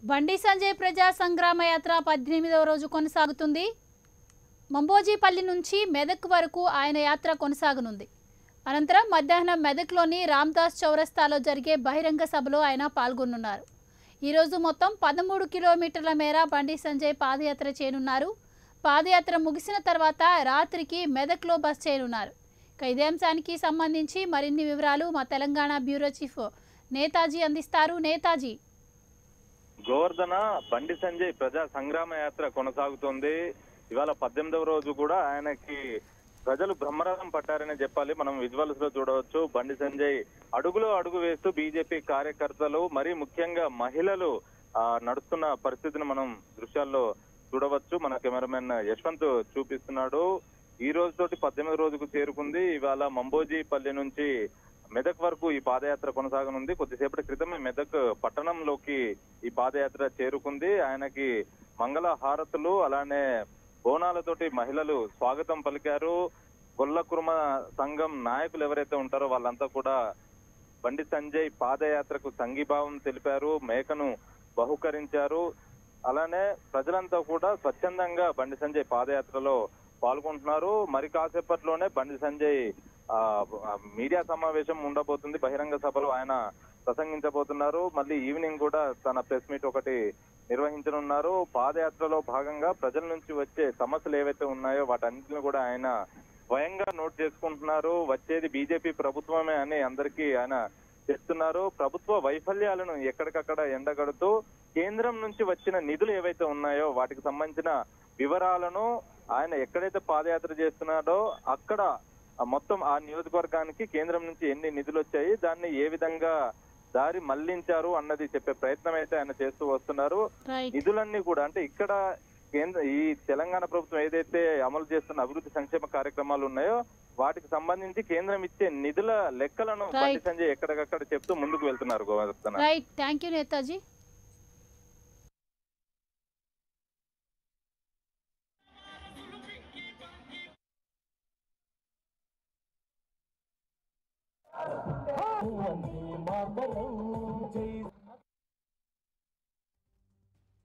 బండి సంజయ్ ప్రజా సంగ్రామ యాత్ర 18వ రోజు కొనసాగుతుంది. మంబోజీపల్లి నుంచి మెదక్ వరకు ఆయన యాత్ర కొనసాగనుంది. అనంతరం మధ్యాహ్నం మెదక్లోని రామ్దాస్ చౌరస్తాలో జరిగే బహిరంగ సభలో ఆయన పాల్గొనున్నారు. ఈరోజు మొత్తం 13 కిలోమీటర్ల మేర బండి సంజయ్ పాదయాత్ర చేయనున్నారు. పాదయాత్ర ముగిసిన తర్వాత రాత్రికి మెదక్లో బస్ చేయనున్నారు. ఇదే అంశానికి సంబంధించి మరిన్ని వివరాలు మా తెలంగాణ బ్యూరో చీఫ్ నేతాజీ అందిస్తారు. నేతాజీ, గోవర్ధన బండి సంజయ్ ప్రజా సంగ్రామ యాత్ర కొనసాగుతోంది. ఇవాళ 18వ రోజు కూడా ఆయనకి ప్రజలు బ్రహ్మరథం పట్టారని చెప్పాలి. మనం విజువల్స్ లో చూడవచ్చు. బండి సంజయ్ అడుగులో అడుగు వేస్తూ బీజేపీ కార్యకర్తలు, మరీ ముఖ్యంగా మహిళలు నడుస్తున్న పరిస్థితిని మనం దృశ్యాల్లో చూడవచ్చు. మన కెమెరామెన్ యశ్వంత్ చూపిస్తున్నాడు. ఈ రోజుతోటి 18వ రోజుకు చేరుకుంది. ఇవాళ మంబోజీపల్లి నుంచి మెదక్ వరకు ఈ పాదయాత్ర కొనసాగనుంది. కొద్దిసేపటి క్రితమే మెదక్ పట్టణంలోకి ఈ పాదయాత్ర చేరుకుంది. ఆయనకి మంగళ హారతులు, అలానే బోనాలతోటి మహిళలు స్వాగతం పలికారు. గొల్ల కుర్మ సంఘం నాయకులు ఎవరైతే ఉంటారో వాళ్ళంతా కూడా బండి సంజయ్ పాదయాత్రకు సంఘీభావం తెలిపారు, మేకను బహుకరించారు. అలానే ప్రజలంతా కూడా స్వచ్ఛందంగా బండి సంజయ్ పాదయాత్రలో పాల్గొంటున్నారు. మరి కాసేపట్లోనే బండి సంజయ్ మీడియా సమావేశం ఉండబోతుంది. బహిరంగ సభలో ఆయన ప్రసంగించబోతున్నారు. మళ్ళీ ఈవినింగ్ కూడా తన ప్రెస్ మీట్ ఒకటి నిర్వహించనున్నారు. పాదయాత్రలో భాగంగా ప్రజల నుంచి వచ్చే సమస్యలు ఏవైతే ఉన్నాయో వాటన్నిటిని కూడా ఆయన స్వయంగా నోట్ చేసుకుంటున్నారు. వచ్చేది బీజేపీ ప్రభుత్వమే అని అందరికీ ఆయన చెప్తున్నారు. ప్రభుత్వ వైఫల్యాలను ఎక్కడికక్కడ ఎండగడుతూ కేంద్రం నుంచి వచ్చిన నిధులు ఏవైతే ఉన్నాయో వాటికి సంబంధించిన వివరాలను ఆయన ఎక్కడైతే పాదయాత్ర చేస్తున్నాడో అక్కడ మొత్తం ఆ నియోజకవర్గానికి కేంద్రం నుంచి ఎన్ని నిధులు వచ్చాయి, దాన్ని ఏ విధంగా దారి మళ్లించారు అన్నది చెప్పే ప్రయత్నం అయితే ఆయన చేస్తూ వస్తున్నారు. నిధులన్నీ కూడా అంటే ఇక్కడ ఈ తెలంగాణ ప్రభుత్వం ఏదైతే అమలు చేస్తున్న అభివృద్ధి సంక్షేమ కార్యక్రమాలు ఉన్నాయో వాటికి సంబంధించి కేంద్రం ఇచ్చే నిధుల లెక్కలను బండి సంజయ్ ఎక్కడికక్కడ చెప్తూ ముందుకు వెళ్తున్నారు. Govardhana, thank you Netaji. వందే మాతరం జై